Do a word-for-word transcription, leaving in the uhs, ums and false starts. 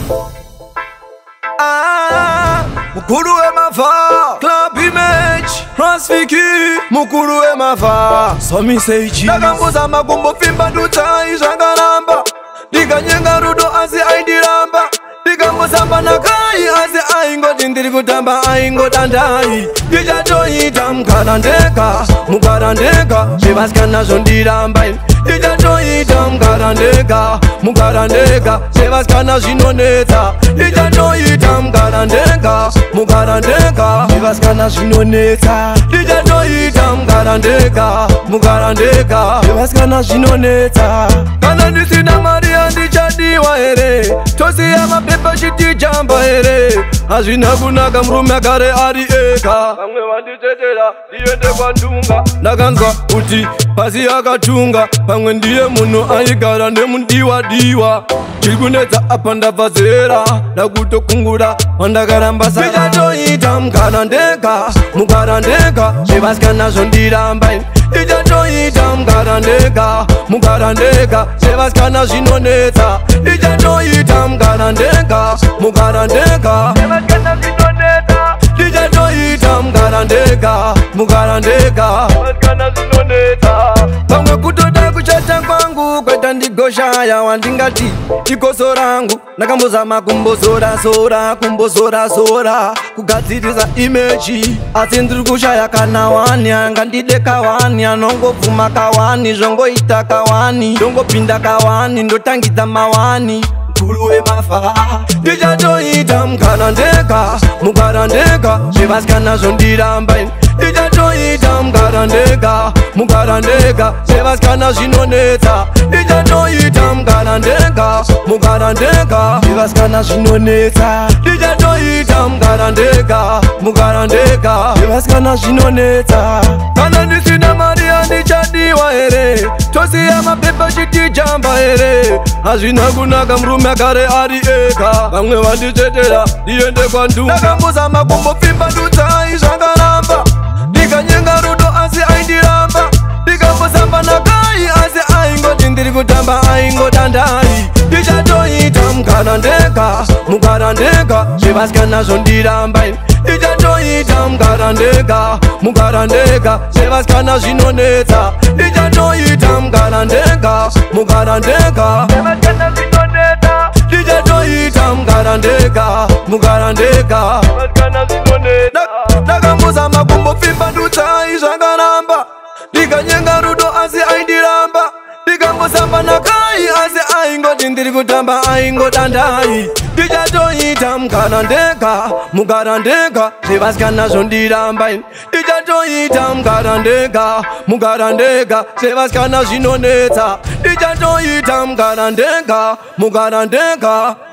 Ah, mukuru emafa Club Image Transfiki mukuru emafa So me say chi Nakambuza magumbo fimba dutai Jangaramba Diga nyenga rudo azi aidiramba Diga mbusamba nakai azi aingo Dindiri kutamba aingo dandai Dija joita mkarandeka Mukarandeka Shevaskana zondiramba Dija joita mkarandeka Mukarandeka Shevaskana zinoneta Dija joita mkarandeka Mukarandeka Shevaskana zinoneta Dija joita mkarandeka Mukarandeka Shevaskana zinoneta Kana nisina maria ndichadiwa ere Tosi ya mapepa shiti jamba ere Azina kunaka mrume akare ari eka Kamwe wanditetera diende kwa ndunga Nakanzwa uti pasi akatunga Pamwe ndiye muno aigara nemundiwa diwa Chilikunetsa apa ndabvazera Nakutokungura wandakarambasa Ndichatoita mkarandeka Mukarandeka Shevaskana zondiramba Ndichatoita mkarandeka Mukarandeka Shevaskana zinonetsa Ndichatoita mkarandeka Mukarandeka Shevaskana zinonetsa Ndichatoita mkarandeka Mukarandeka Shevaskana zinonetsa Pamwe kutoda kuchata kwangu kweta ndigoshaya wandingati chikoso rangu nakambozama kumbozora zora kumbozora zora kugadzirisa imeji asi ndiri kushaya kana wani angandide kawani anongobvuma kawani zvongoita kawani ndongopinda kawani ndotangidza mawani mukuru wemafa ndichatoita mukarandeka mukarandeka zvevasikana zvondiramba ndichatoita mukarandeka mukarandeka zvevasikana zvinonetsa ndichatoita mukarandeka mukarandeka zvevasikana zvinonetsa ndichatoita mukarandeka mukarandeka zvevasikana zvinonetsa kana ndisina mari handichadiwa here tosiya mapepa chiti jamba here hazvina kunaka murume akare ari eka vamwe vanditetera ndiende kwandunga ndakambozama kumbopfimba ndudzai zvakaramba ndikanyenga rudo asi aindiramba ndikambosamba nakai asi aingoti ndiri kutamba aingodandai ndichatoita mukarandeka mukarandeka zvevasikana zvondiramba ndichatoita mukarandeka mukarandeka zvevasikana zvinonetsa ndichatoita mukarandeka mukarandeka zvevasikana zvinonetsa ndichatoita mukarandeka mukarandeka zvevasikana zvinonetsa ndakambozama kumbopfimba ndudzai zvakaramba ndikanyenga rudo asi aindiramba ndikambosamba nakai asi aingoti ndiri kutamba aingodandai ndichatoita mukarandeka mukarandeka zvevasikana zvondiramba ndichatoita mukarandeka mukarandeka zvevasikana zvinonetsa ndichatoita mukarandeka mukarandeka